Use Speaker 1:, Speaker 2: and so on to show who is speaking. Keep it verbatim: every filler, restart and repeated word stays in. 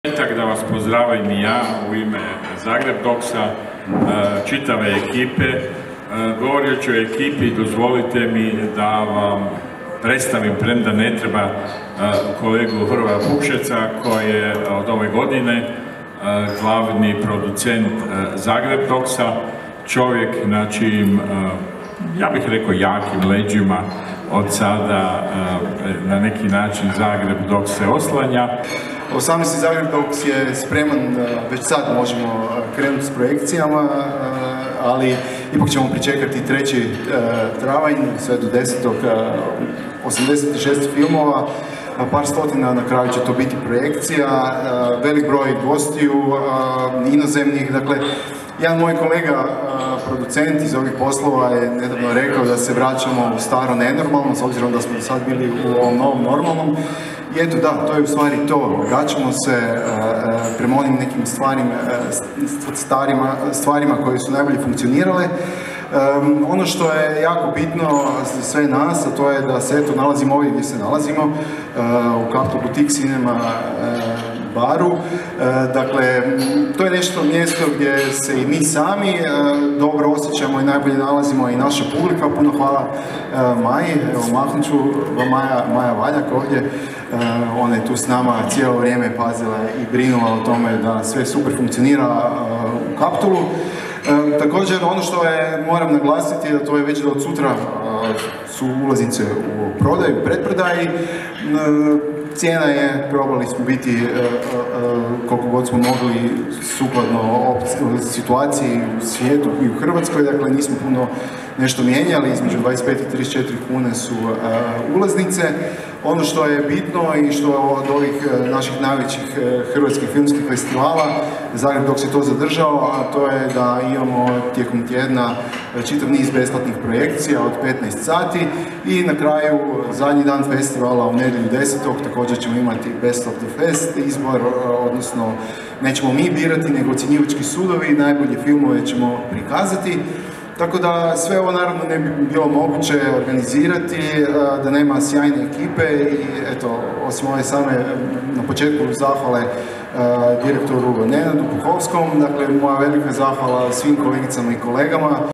Speaker 1: Tako da vas pozdravim i ja u ime Zagreb Doksa, čitave ekipe. Govoreći o ekipi, dozvolite mi da vam predstavim, premda ne treba, kolegu Hrvoja Pukšeca koji je od ove godine glavni producent Zagreb Doksa, čovjek na čijim, ja bih rekao, jakim leđima od sada na neki način Zagreb Doks se oslanja.
Speaker 2: osamnaesti. Zagreb Doks je spreman, već sad možemo krenuti s projekcijama, ali ipak ćemo pričekati treći travanj, sve do desetog osamdeset šest filmova, par stotina na kraju će to biti projekcija, velik broj gostiju, inozemnih, dakle, jedan moj kolega, producent iz ovih poslova, je nedavno rekao da se vraćamo u staro nenormalno, s obzirom da smo do sad bili u ovom novom normalnom. I eto da, to je u stvari to, vraćamo se prema onim nekim stvarima, starima, stvarima koje su najbolje funkcionirale. Um, ono što je jako bitno za sve nas, a to je da se eto nalazimo ovdje gdje se nalazimo, uh, u Capital Boutique Cinema uh, baru. Uh, dakle, to je nešto mjesto gdje se i mi sami uh, dobro osjećamo i najbolje nalazimo, i naša publika. Puno hvala uh, Maji, evo mahnut ću Maja, Maja Valjak ovdje. Uh, ona je tu s nama cijelo vrijeme pazila i brinula o tome da sve super funkcionira uh, u Kaptolu. E, također, ono što je, moram naglasiti, da to je već da od sutra e, su ulaznice u prodaju, u pretprodaji. E, cijena je, probali smo biti e, e, koliko god smo mogli sukladno situaciji u svijetu i u Hrvatskoj, dakle nismo puno nešto mijenjali, između dvadeset pet i trideset četiri kune su e, ulaznice. Ono što je bitno i što od ovih naših najvećih hrvatskih filmskih festivala, Zagreb Doks je to zadržao, a to je da imamo tijekom tjedna čitav niz besplatnih projekcija od petnaest sati i na kraju zadnji dan festivala u nedjelju desetog također ćemo imati Best of the Fest izbor, odnosno nećemo mi birati, nego ocjenjivački sudovi, najbolje filmove ćemo prikazati. Tako da sve ovo naravno ne bi bilo moguće organizirati da nema sjajne ekipe i eto, osim ove same na početku zahvale direktoru Nenadu Puhovskom, dakle moja velika zahvala svim kolegicama i kolegama.